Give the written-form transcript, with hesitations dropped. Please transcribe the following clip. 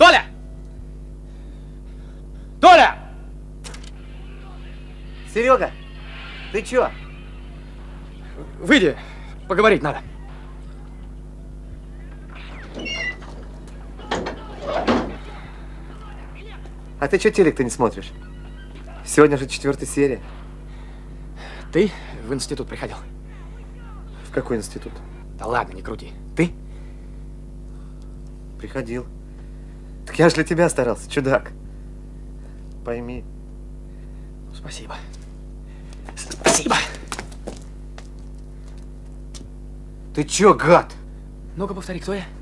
Толя! Толя! Серега, ты чё? Выйди, поговорить надо. А ты чё телек-то не смотришь? Сегодня же 4-я серия. Ты в институт приходил? В какой институт? Да ладно, не крути. Ты? Приходил. Так я же для тебя старался, чудак. Пойми. Спасибо. Спасибо. Ты чё, гад? Ну-ка повтори, кто я?